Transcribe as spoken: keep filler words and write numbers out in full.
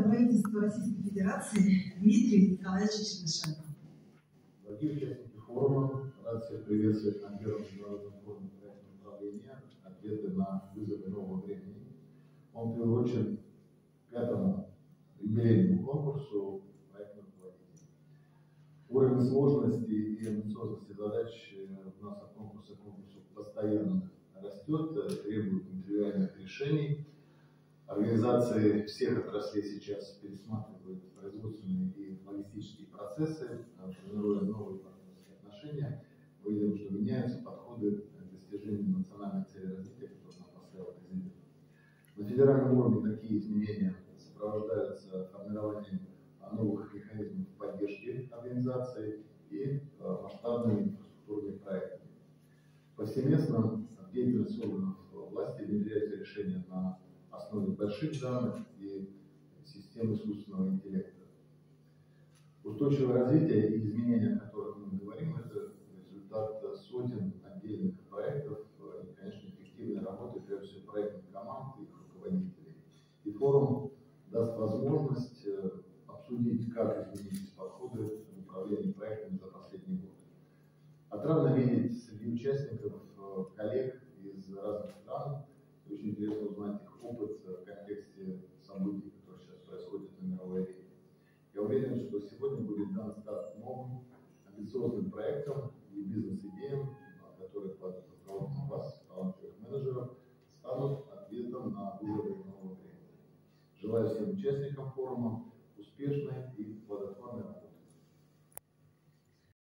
делегата правительства Российской Федерации Дмитрий Николаевич Чернышенко. Дорогие участники форума, рад всех приветствовать на первом международном форуме проектного управления «Ответы на вызовы нового времени». Он приурочен к пятому юбилейному конкурсу проектных руководителей. Уровень сложности и амбициозности задач у нас от конкурса к конкурсу постоянно растет, требует индивидуальных решений. Организации всех отраслей сейчас пересматривают производственные и логистические процессы, формируя новые партнерские отношения. Мы видим, что меняются подходы к достижению национальной цели развития, которую нам поставил президент. На федеральном уровне такие изменения сопровождаются формированием новых механизмов поддержки организации и масштабными инфраструктурными проектами. Повсеместно деятельность органов власти внедряется решения на основе больших данных и систем искусственного интеллекта. Устойчивое развитие и изменения, о которых мы говорим, это результат сотен отдельных проектов и, конечно, эффективной работы, прежде всего, проектных команд и их руководителей. И форум даст возможность обсудить, как изменились подходы в управлении проектами за последний год. Отрадно видеть среди участников коллег из разных стран. Очень интересно узнать их опыт в контексте событий, которые сейчас происходят на мировой арене. Я уверен, что сегодня будет дан старт новым амбициозным проектам и бизнес-идеям, которые под руководством вас, талантливых менеджеров, станут ответом на вызовы нового времени. Желаю всем участникам форума успешной и плодотворной работы.